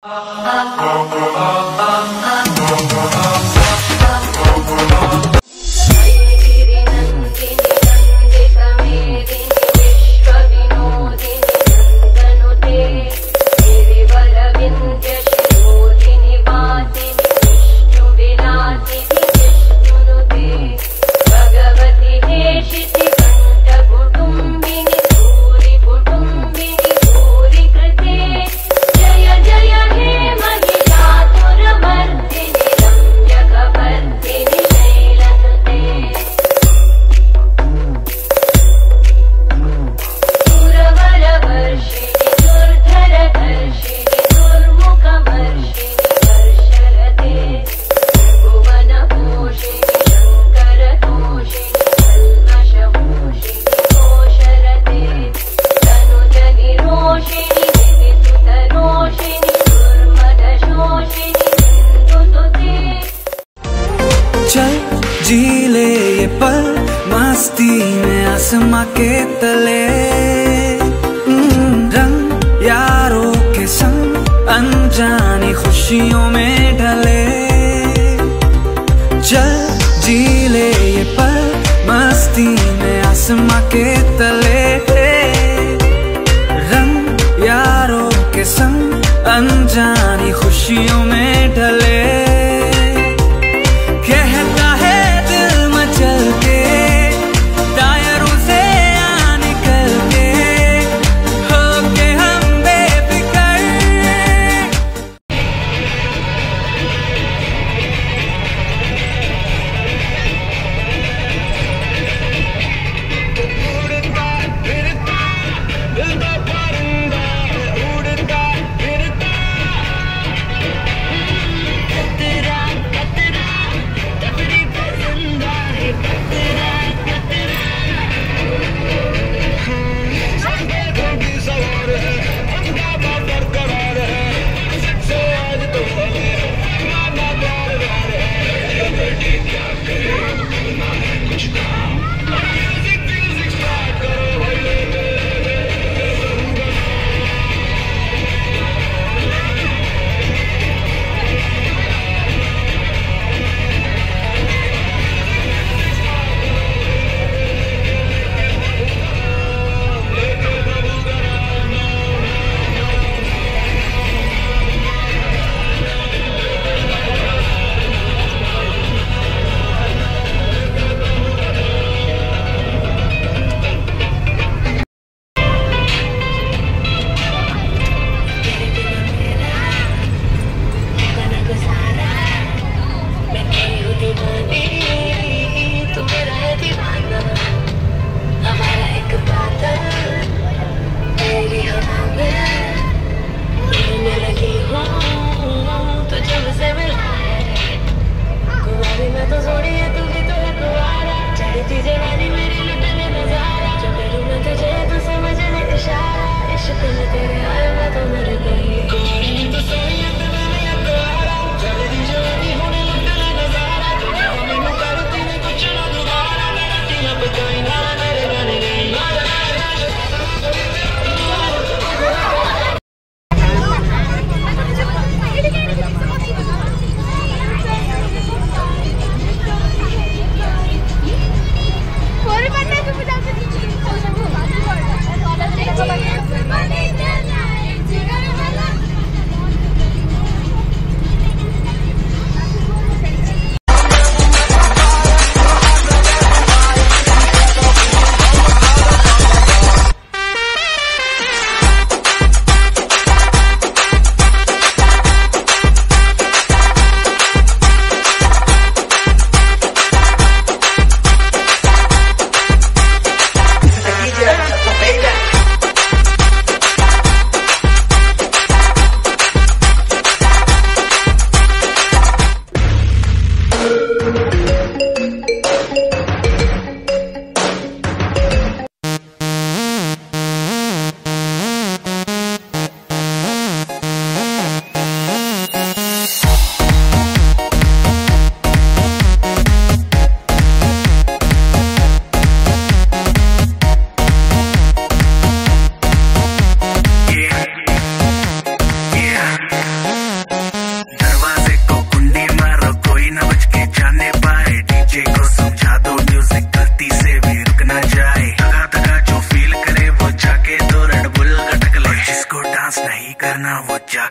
जी ले ये पल मस्ती में आसमां के तले, रंग यारों के संग अनजानी खुशियों में ढले। चल जी ले ये पल मस्ती में आसमां के तले, रंग यारों के संग अनजानी खुशियों में ढले।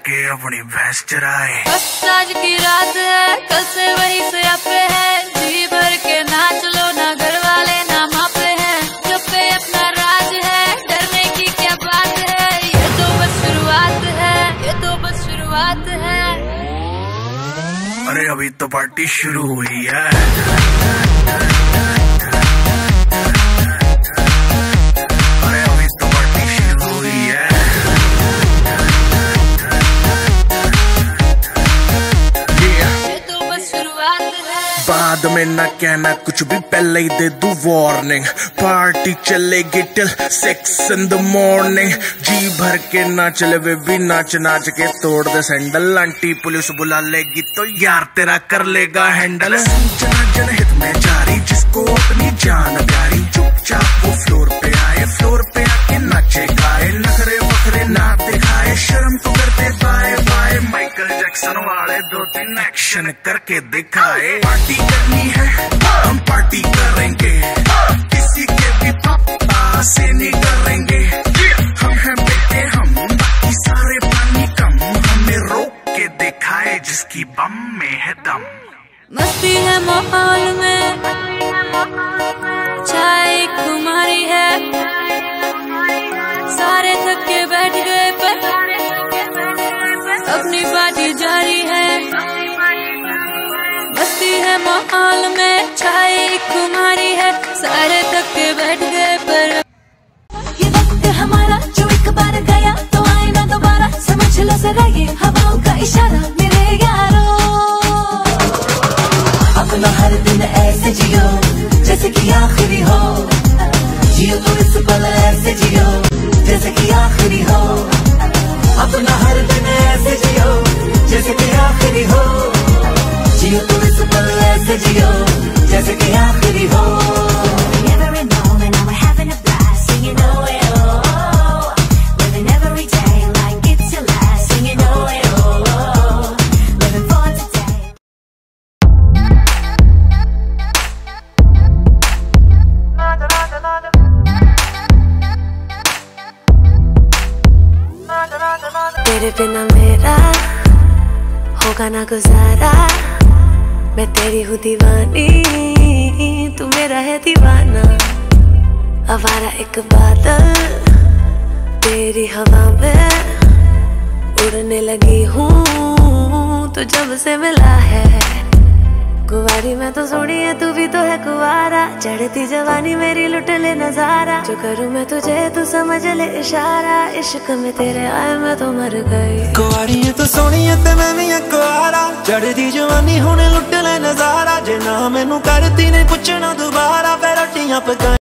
के अपनी भैंस चराए। बस आज की रात है, कल से वही से आपे है, जी भर के नाच लो ना, घर वाले ना मापे हैं, जब पे अपना राज है, डरने की क्या बात है, ये तो बस शुरुआत है, ये तो बस शुरुआत है। अरे अभी तो पार्टी शुरू हुई है। बाद में ना कहना कुछ भी, पहले ही दे दूं वार्निंग, पार्टी चलेगी टिल 6 in the morning। जी भर के ना चले वे भी नाच नाच के तोड़ दे सैंडल, आंटी पुलिस बुला लेगी तो यार तेरा कर लेगा हैंडल। जनहित में जारी, जिसको अपनी जान प्यारी, चुपचाप वो फ्लोर पे आए, फ्लोर पे आके नाचे गाए, नखरे वखरे ना दिखाए, शर्म तो करते बाय बाय, माइकल जैक्सन वाले 2-3 एक्शन करके दिखाए। पार्टी करनी है हम पार्टी करेंगे, किसी के भी पापा से नहीं करेंगे, हम हैं बेटे हम, बाकी सारे पानी कम, हमें रोक के दिखाए जिसकी बम में है दम। मस्ती है माहौल में, चाय खुमारी है, सारे थक के बैठ गए पर अपनी पार्टी जारी है। मस्ती है माहौल में, चाय खुमारी है, सारे थक के बैठ गए पर ये वक्त हमारा जो एक बार गया तो आए ना दोबारा, समझ लो जरा ये हवाओं का इशारा मेरे यारों। अपना हर दिन ऐसे जियो जैसे कि आखिरी हो, जियो तो इस पल ऐसे जियो जैसे कि आखिरी हो, अपना हर दिन ऐसे जियो जैसे कि आखिरी हो, जियो तो इस पल ऐसे जियो जैसे कि आखिरी हो। Every moment now we're having a blast, singing oh oh, living every day like it's your last, singing oh oh, living for today। तेरे बिना मेरा होगा ना गुजारा, मैं तेरी हूँ दीवानी, तू मेरा है दीवाना, आवारा एक बादल तेरी हवा में उड़ने लगी हूँ, तो जब से मिला है कुंवारी मैं तो सोनी है, तू भी तो है कुंवारा, चढ़ती जवानी मेरी लुट ले नजारा, जो करूँ मैं तुझे तू समझ ले इशारा, इश्क में तेरे आए मैं तो मर गई। कुंवारी है तो सोनी है ते मैं भी कुंवारा, चढ़ती जवानी होने लुट ले नजारा, जे ना मैनू करती ने पूछना दोबारा, फिर रोटियां पका